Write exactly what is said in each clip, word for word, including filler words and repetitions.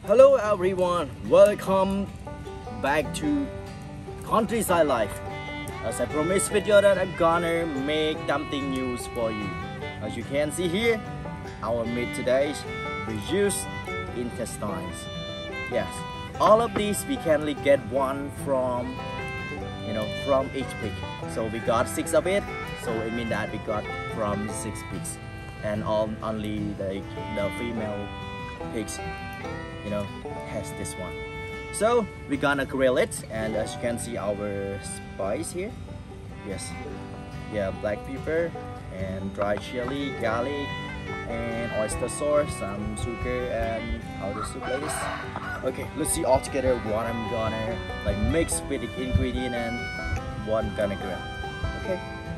Hello everyone, welcome back to Countryside Life. As I promised video that I'm gonna make something new for you. As you can see here, our meat today is reduced intestines. Yes, all of these we can only get one from, you know, from each pig. So we got six of it. So it means that we got from six pigs, and all, only the the female pigs, you know, has this one. So we're gonna grill it, and as you can see our spice here, yes, yeah, black pepper and dry chili, garlic, and oyster sauce, some sugar, and how to soup like this. Okay, let's see all together what I'm gonna like mix with the ingredient and what I'm gonna grill. Okay.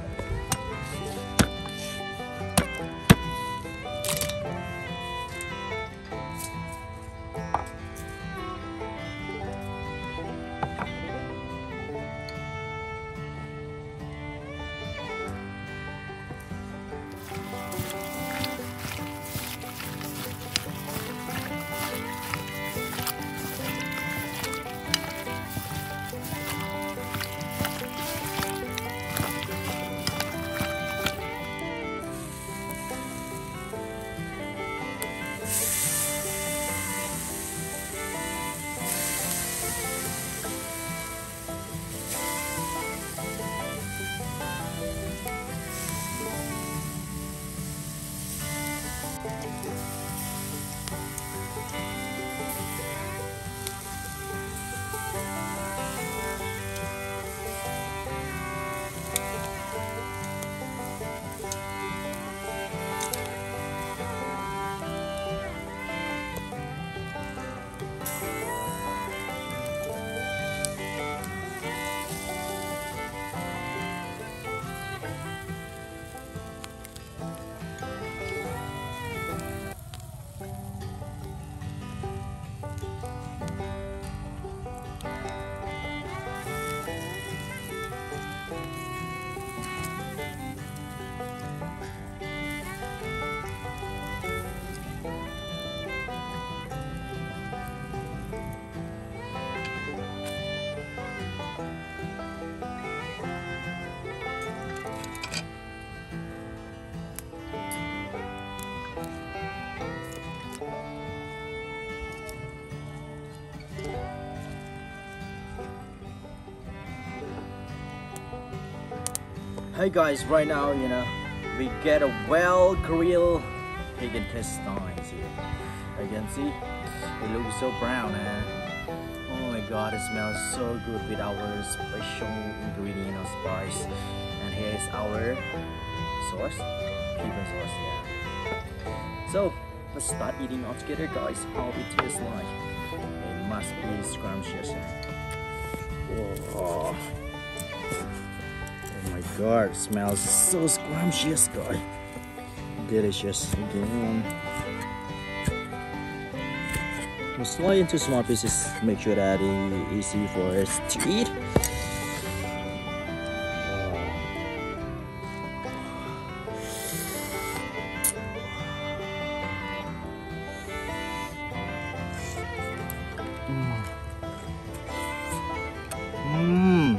Hey guys, right now, you know, we get a well grilled pig intestines here. You can see it looks so brown, and oh my god, it smells so good with our special ingredient of spice. And here is our sauce, pepper sauce, yeah. So let's start eating all together, guys. How it tastes like. It must be scrumptious. Oh. Oh my god, it smells so scrumptious, guys. Delicious again. We'll slice into small pieces, make sure that it's easy for us to eat. Mmm.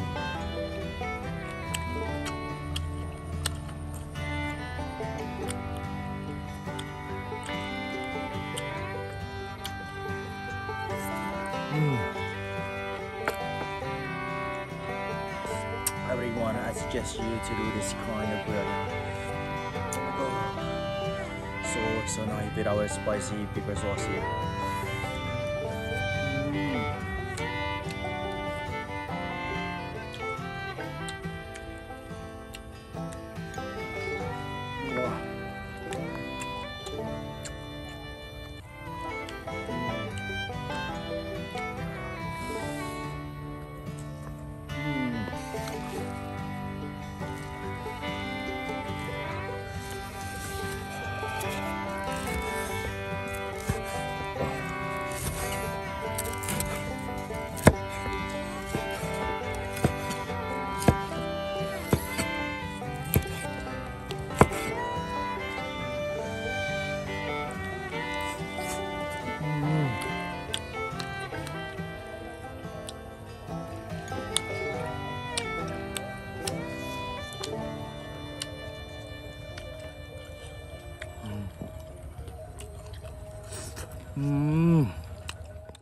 Everyone, I suggest you to do this kind of grilling. Oh, so so nice with our spicy pepper sauce here. Mm. Wow. Mmm.